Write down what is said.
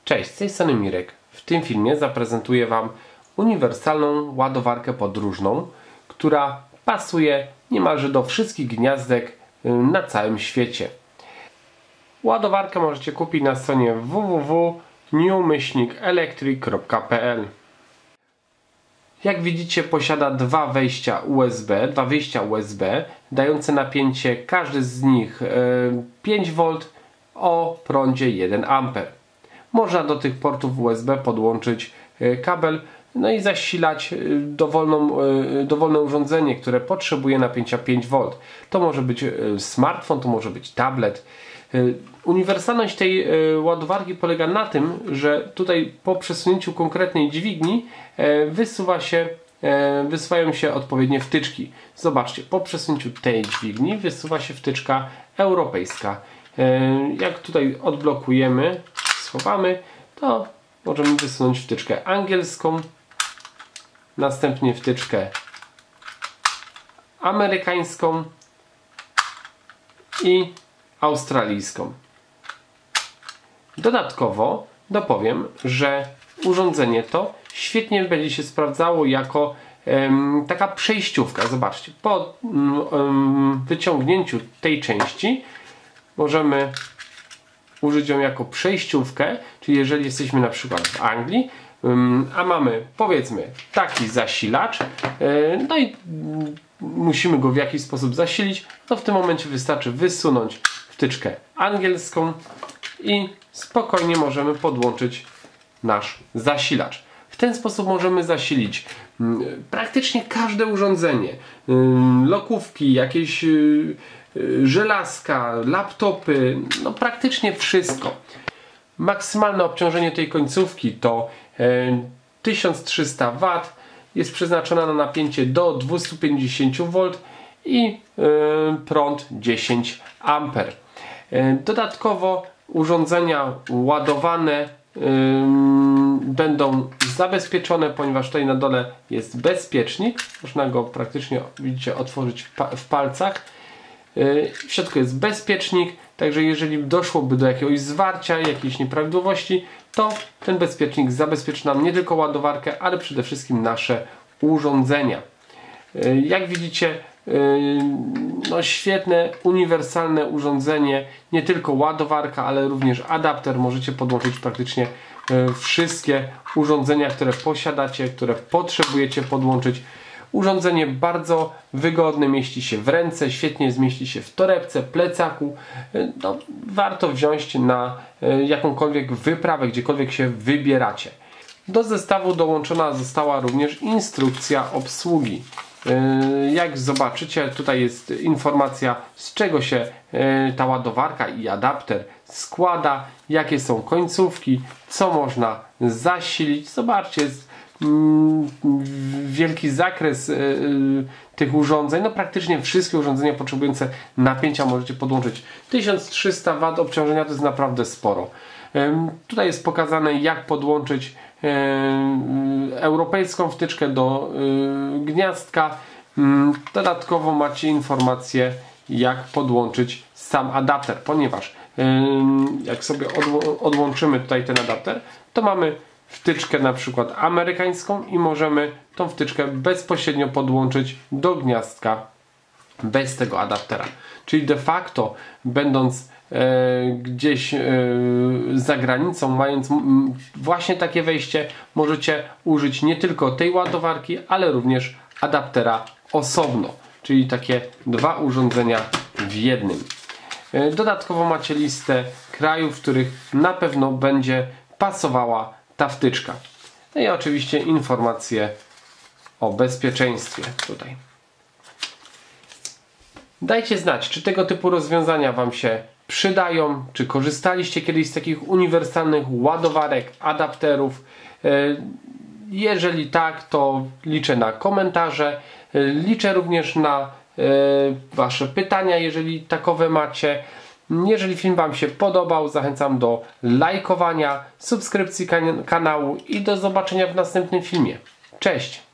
Cześć, z tej strony Mirek. W tym filmie zaprezentuję Wam uniwersalną ładowarkę podróżną, która pasuje niemalże do wszystkich gniazdek na całym świecie. Ładowarkę możecie kupić na stronie www.new-electric.pl. Jak widzicie, posiada dwa wyjścia USB, dające napięcie, każdy z nich 5V o prądzie 1 A. Można do tych portów USB podłączyć kabel, no i zasilać dowolne urządzenie, które potrzebuje napięcia 5V. To może być smartfon, to może być tablet. Uniwersalność tej ładowarki polega na tym, że tutaj po przesunięciu konkretnej dźwigni wysuwają się odpowiednie wtyczki. Zobaczcie, po przesunięciu tej dźwigni wysuwa się wtyczka europejska. Jak tutaj odblokujemy, schowamy, to możemy wysunąć wtyczkę angielską, następnie wtyczkę amerykańską i australijską. Dodatkowo dopowiem, że urządzenie to świetnie będzie się sprawdzało jako taka przejściówka. Zobaczcie, po wyciągnięciu tej części możemy użyć ją jako przejściówkę, czyli jeżeli jesteśmy na przykład w Anglii, a mamy, powiedzmy, taki zasilacz, no i musimy go w jakiś sposób zasilić, to w tym momencie wystarczy wysunąć wtyczkę angielską i spokojnie możemy podłączyć nasz zasilacz. W ten sposób możemy zasilić praktycznie każde urządzenie, lokówki, jakieś żelazka, laptopy, no praktycznie wszystko. Maksymalne obciążenie tej końcówki to 1300 W, jest przeznaczona na napięcie do 250V i prąd 10 A. Dodatkowo urządzenia ładowane będą zabezpieczone, ponieważ tutaj na dole jest bezpiecznik. Można go praktycznie, widzicie, otworzyć w palcach. W środku jest bezpiecznik, także jeżeli doszłoby do jakiegoś zwarcia, jakiejś nieprawidłowości, to ten bezpiecznik zabezpieczy nam nie tylko ładowarkę, ale przede wszystkim nasze urządzenia. Jak widzicie, no świetne, uniwersalne urządzenie, nie tylko ładowarka, ale również adapter. Możecie podłączyć praktycznie wszystkie urządzenia, które posiadacie, które potrzebujecie podłączyć. Urządzenie bardzo wygodne, mieści się w ręce, świetnie zmieści się w torebce, plecaku. No, warto wziąć na jakąkolwiek wyprawę, gdziekolwiek się wybieracie. Do zestawu dołączona została również instrukcja obsługi. Jak zobaczycie, tutaj jest informacja, z czego się ta ładowarka i adapter składa, jakie są końcówki, co można zasilić. Zobaczcie, jest wielki zakres tych urządzeń. No praktycznie wszystkie urządzenia potrzebujące napięcia możecie podłączyć. 1300 W obciążenia to jest naprawdę sporo. Tutaj jest pokazane, jak podłączyć europejską wtyczkę do gniazdka. Dodatkowo macie informację, jak podłączyć sam adapter, ponieważ jak sobie odłączymy tutaj ten adapter, to mamy wtyczkę na przykład amerykańską i możemy tą wtyczkę bezpośrednio podłączyć do gniazdka bez tego adaptera. Czyli de facto, będąc gdzieś za granicą, mając właśnie takie wejście, możecie użyć nie tylko tej ładowarki, ale również adaptera osobno, czyli takie dwa urządzenia w jednym. Dodatkowo macie listę krajów, w których na pewno będzie pasowała ta wtyczka. No i oczywiście informacje o bezpieczeństwie tutaj. Dajcie znać, czy tego typu rozwiązania Wam się przydają, czy korzystaliście kiedyś z takich uniwersalnych ładowarek, adapterów. Jeżeli tak, to liczę na komentarze. Liczę również na Wasze pytania, jeżeli takowe macie. Jeżeli film Wam się podobał, zachęcam do lajkowania, subskrypcji kanału i do zobaczenia w następnym filmie. Cześć!